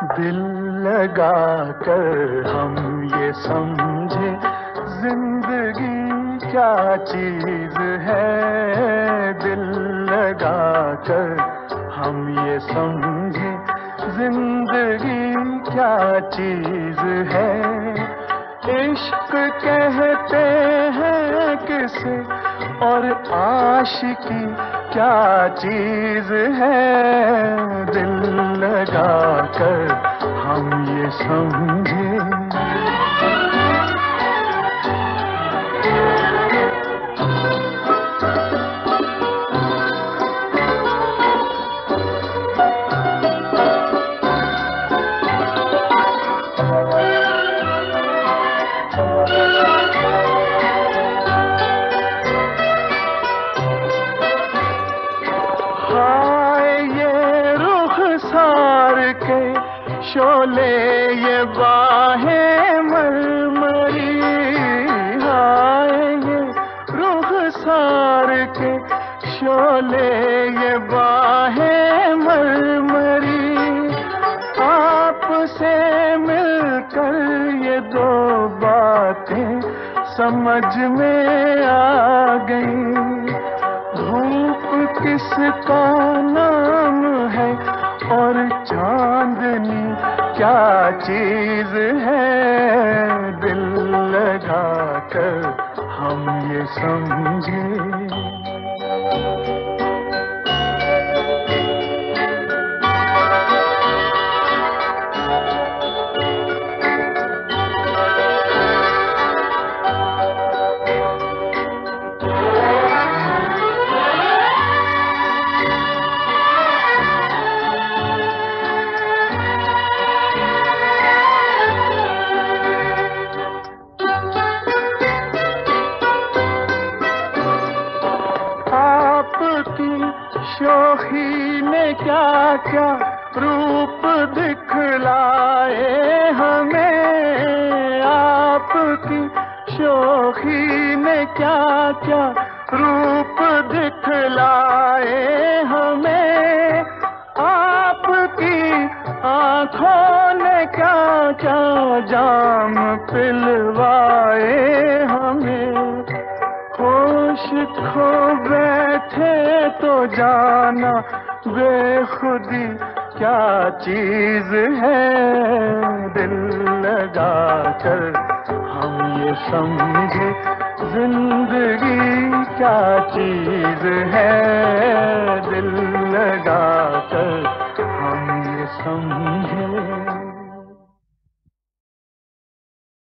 दिल लगा कर हम ये समझे जिंदगी क्या चीज है। दिल लगा कर हम ये समझे जिंदगी क्या चीज है। इश्क कहते हैं किसे और आशिकी क्या चीज है। दिल लगा कर हम ये समझे। शोले ये बाहें मरमरी, हाय ये रुखसार के शोले ये बाहें मरमरी। आपसे मिलकर ये दो बातें समझ में आ गई। धूप किसका नाम है और चांदनी क्या चीज है। दिल लगा कर हम ये समझे। शोखी ने क्या क्या रूप दिखलाए हमें। आपकी शोखी ने क्या क्या रूप दिखलाए हमें। आपकी आँखों ने क्या क्या जाम पिलवाए हमें। होश खो बैठे तो जाना बेखुदी क्या चीज है। दिल लगा कर हम ये समझे जिंदगी क्या चीज है।